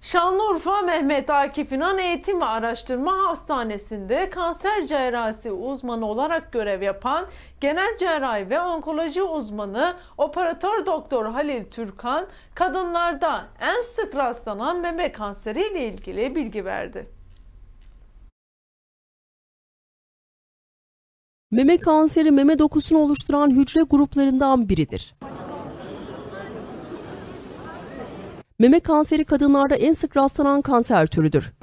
Şanlıurfa Mehmet Akif İnan Eğitim ve Araştırma Hastanesi'nde kanser cerrahisi uzmanı olarak görev yapan genel cerrahi ve onkoloji uzmanı operatör doktor Halil Türkan, kadınlarda en sık rastlanan meme kanseri ile ilgili bilgi verdi. Meme kanseri meme dokusunu oluşturan hücre gruplarından biridir. Meme kanseri kadınlarda en sık rastlanan kanser türüdür.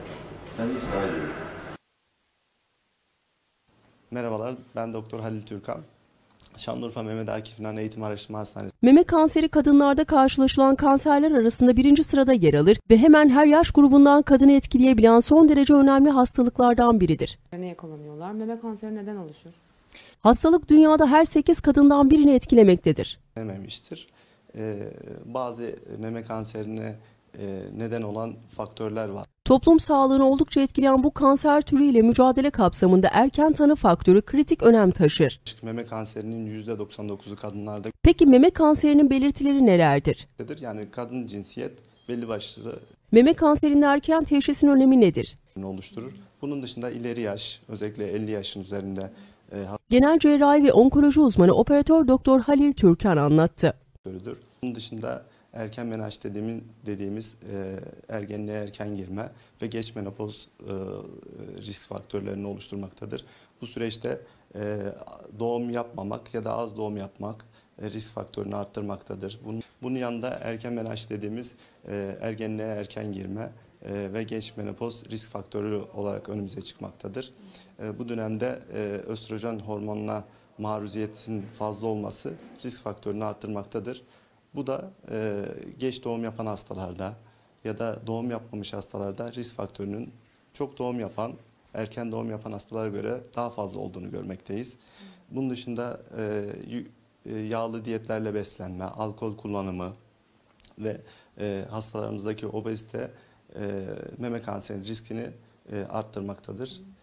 Merhabalar, ben Doktor Halil Türkan. Şanlıurfa Mehmet Akif İnan Eğitim Araştırma Hastanesi. Meme kanseri kadınlarda karşılaşılan kanserler arasında birinci sırada yer alır ve hemen her yaş grubundan kadını etkileyebilen son derece önemli hastalıklardan biridir. Neye yakalanıyorlar? Meme kanseri neden oluşur? Hastalık dünyada her 8 kadından birini etkilemektedir. Dememiştir. Bazı meme kanserine neden olan faktörler var. Toplum sağlığını oldukça etkileyen bu kanser türüyle mücadele kapsamında erken tanı faktörü kritik önem taşır. Meme kanserinin %99'u kadınlarda. Peki meme kanserinin belirtileri nelerdir? Yani kadın cinsiyet belli başlı Meme kanserinin erken teşhisin önemi nedir? oluşturur. Bunun dışında ileri yaş, özellikle 50 yaşın üzerinde Genel cerrahi ve onkoloji uzmanı operatör doktor Halil Türkan anlattı. hastalarıdır. Bunun dışında erken menarş dediğimiz ergenliğe erken girme ve geç menopoz risk faktörlerini oluşturmaktadır. Bu süreçte doğum yapmamak ya da az doğum yapmak risk faktörünü arttırmaktadır. Bunun yanında erken menarş dediğimiz ergenliğe erken girme ve geç menopoz risk faktörü olarak önümüze çıkmaktadır. Bu dönemde östrojen hormonuna maruziyetin fazla olması risk faktörünü arttırmaktadır. Bu da geç doğum yapan hastalarda ya da doğum yapmamış hastalarda risk faktörünün çok doğum yapan, erken doğum yapan hastalara göre daha fazla olduğunu görmekteyiz. Bunun dışında yağlı diyetlerle beslenme, alkol kullanımı ve hastalarımızdaki obezite meme kanseri riskini arttırmaktadır.